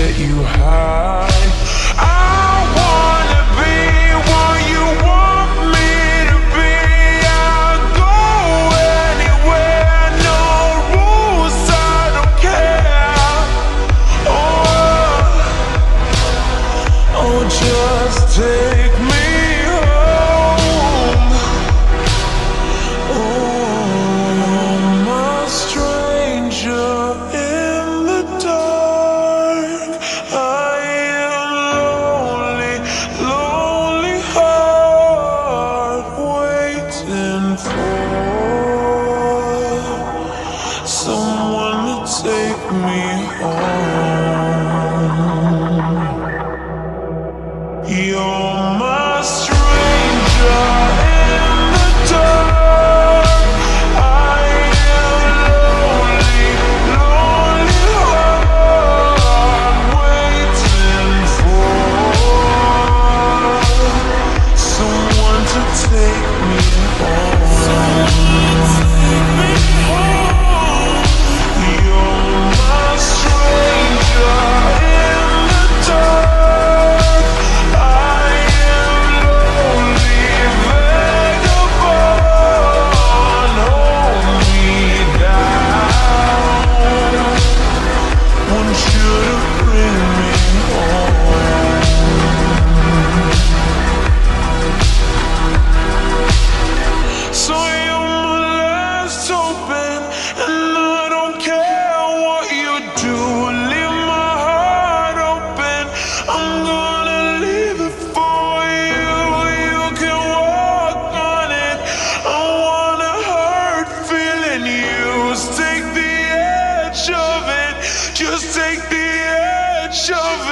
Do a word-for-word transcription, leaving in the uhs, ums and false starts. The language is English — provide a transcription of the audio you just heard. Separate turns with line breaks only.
get you high. I wanna be what you want me to be. I'll go anywhere, no rules, I don't care. Oh, oh, just take me home. Oh, I'm a stranger in the dark. I am lonely, lonely heart, waiting for someone to take me home. You're my stranger in the dark. I am lonely, lonely heart, waiting for someone to take me home. You're my stranger in the dark. I am lonely vagabond. Hold me down. Want you to bring me home. So you're my last hope, and I don't care what you do. Leave my heart open. I'm gonna leave it for you. You can walk on it. I wanna hurt feeling used. Take the edge of it. Just take the edge of